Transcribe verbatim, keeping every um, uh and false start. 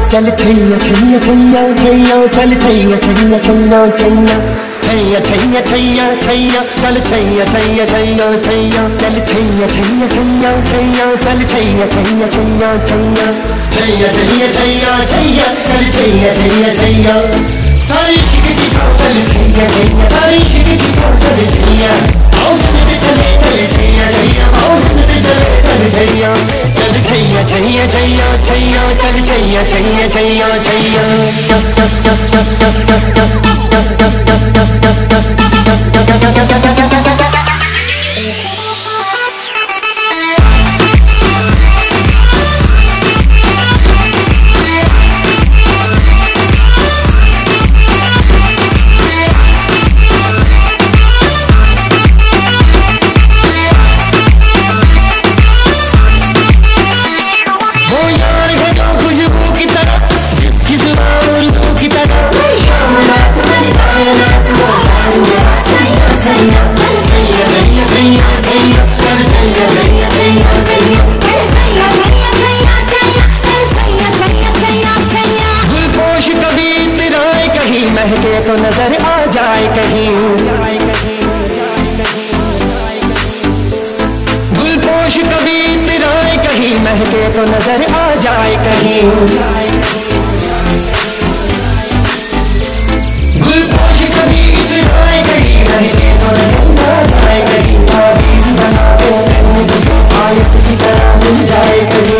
चल छैया छैया छैया छैया चल छैया छैया छैया छैया छैया छैया छैया छैया चल छैया छैया छैया छैया चल छैया छैया छैया छैया चल छैया छैया छैया छैया छैया छैया छैया छैया चल छैया छैया छैया सारी शिककी चल छैया छैया सारी शिककी चल छैया आओ चल चले चल छैया छैया आओ चल चले चल छैया चल छैया छैया छैया छैया चल छैया छैया छैया महके तो नजर आ जाए कहीं गुलपोश कभी तिराए कहीं महके तो नजर आ जाए कहीं गुलपोश कभी तिराए कहीं महके तो नजर आ जाए कहीं ताबीज़ बना दो मुझे आयत की तरह मिल जाए कहीं